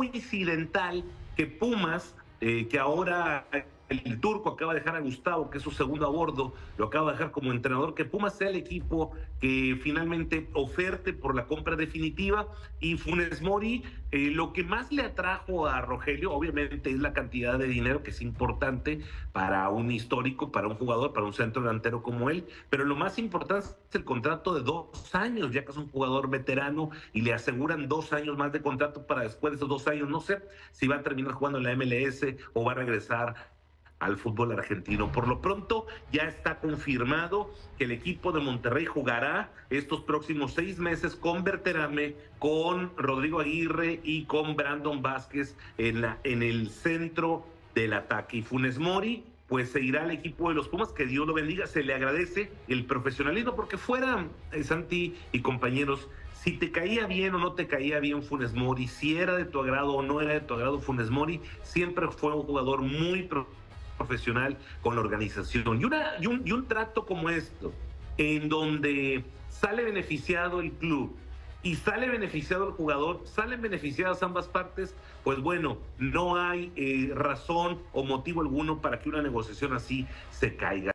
coincidental que Pumas, que ahora el turco acaba de dejar a Gustavo, que es su segundo a bordo, lo acaba de dejar como entrenador, que Pumas sea el equipo que finalmente oferte por la compra definitiva. Y Funes Mori, lo que más le atrajo a Rogelio, obviamente, es la cantidad de dinero, que es importante para un histórico, para un jugador, para un centro delantero como él, pero lo más importante es el contrato de 2 años, ya que es un jugador veterano y le aseguran 2 años más de contrato para después de esos 2 años. No sé si va a terminar jugando en la MLS o va a regresar al fútbol argentino. Por lo pronto ya está confirmado que el equipo de Monterrey jugará estos próximos 6 meses con Berterame, con Rodrigo Aguirre y con Brandon Vázquez en el centro del ataque. Y Funes Mori pues se irá al equipo de los Pumas, que Dios lo bendiga, se le agradece el profesionalismo, porque fuera, Santi y compañeros, si te caía bien o no te caía bien Funes Mori, si era de tu agrado o no era de tu agrado Funes Mori, siempre fue un jugador muy profesional con la organización. Y un trato como esto, en donde sale beneficiado el club y sale beneficiado el jugador, salen beneficiadas ambas partes, pues bueno, no hay razón o motivo alguno para que una negociación así se caiga.